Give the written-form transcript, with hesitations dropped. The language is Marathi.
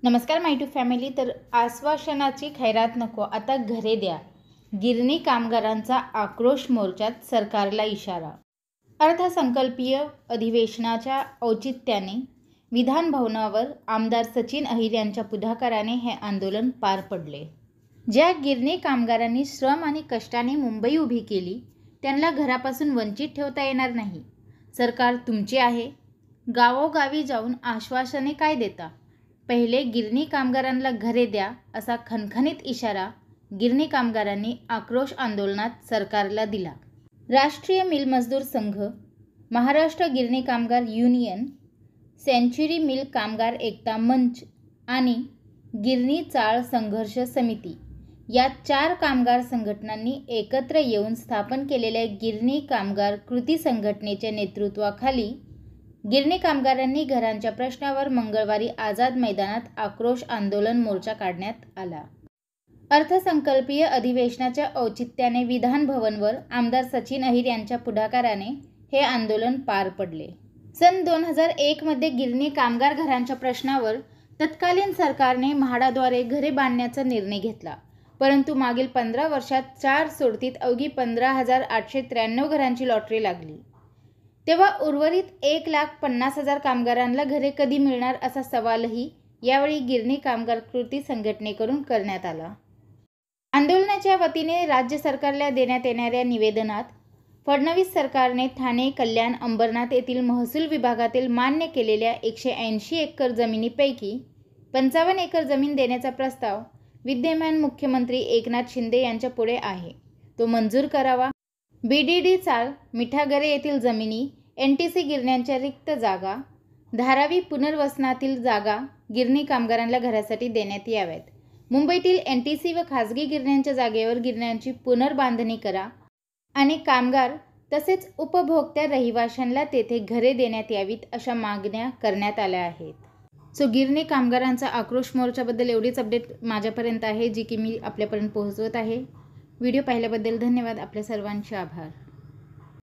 नमस्कार माय टू फॅमिली। तर आश्वासनाची खैरात नको, आता घरे द्या। गिरणी कामगारांचा आक्रोश मोर्चात सरकारला इशारा। अर्थसंकल्पीय अधिवेशनाच्या औचित्याने विधान भवनावर आमदार सचिन अहिर यांच्या पुढाकाराने हे आंदोलन पार पडले। ज्या गिरणी कामगारांनी श्रम आणि कष्टाने मुंबई उभी केली त्यांना घरापासून वंचित ठेवता येणार नाही। सरकार तुमचे आहे। गावोगावी जाऊन आश्वासने काय देता? पहिले गिरणी कामगारांना घरे द्या असा खणखणीत इशारा गिरणी कामगारांनी आक्रोश आंदोलनात सरकारला दिला। राष्ट्रीय मिल मजदूर संघ, महाराष्ट्र गिरणी कामगार युनियन, सेंच्युरी मिल कामगार एकता मंच आणि गिरणी चाळ संघर्ष समिती या 4 कामगार संघटनांनी एकत्र येऊन स्थापन केलेल्या गिरणी कामगार कृती संघटनेच्या नेतृत्वाखाली गिरणी कामगारांनी घरांच्या प्रश्नावर मंगळवारी आझाद मैदानात आक्रोश आंदोलन मोर्चा काढण्यात आला। अर्थसंकल्पीय अधिवेशनाच्या औचित्याने विधान भवनवर आमदार सचिन अहिर यांच्या पुढाकाराने हे आंदोलन पार पडले। सन 2001 मध्ये गिरणी कामगार घरांच्या प्रश्नावर तत्कालीन सरकारने म्हाडाद्वारे घरे बांधण्याचा निर्णय घेतला, परंतु मागील 15 वर्षात 4 सोडतीत अवघी 15,893 घरांची लॉटरी लागली। तेव्हा उर्वरित 1,50,000 कामगारांना घरे कधी मिळणार असा सवालही यावेळी गिरणी कामगार कृती संघटनेकडून करण्यात आला। आंदोलनाच्या वतीने राज्य सरकारला देण्यात येणाऱ्या निवेदनात फडणवीस सरकारने ठाणे, कल्याण, अंबरनाथ येथील महसूल विभागातील मान्य केलेल्या 180 एकर जमिनीपैकी 55 एकर जमीन देण्याचा प्रस्ताव विद्यमान मुख्यमंत्री एकनाथ शिंदे यांच्या पुढे आहे, तो मंजूर करावा। बीडीडी चाळ, मिठागरे येथील जमिनी, एनटीसी गिरण्यांच्या रिक्त जागा, धारावी पुनर्वसनातील जागा गिरणी कामगारांना घरासाठी देण्यात याव्यात। मुंबईतील एनटीसी व खासगी गिरण्यांच्या जागेवर गिरण्यांची पुनर्बांधणी करा आणि कामगार तसेच उपभोक्त्या रहिवाशांना तेथे घरे देण्यात यावीत अशा मागण्या करण्यात आल्या आहेत। गिरणी कामगारांचा आक्रोश मोर्चाबद्दल एवढीच अपडेट माझ्यापर्यंत आहे, जी की मी आपल्यापर्यंत पोहोचवत आहे। व्हिडिओ पाहिल्याबद्दल धन्यवाद। आपल्या सर्वांचे आभार।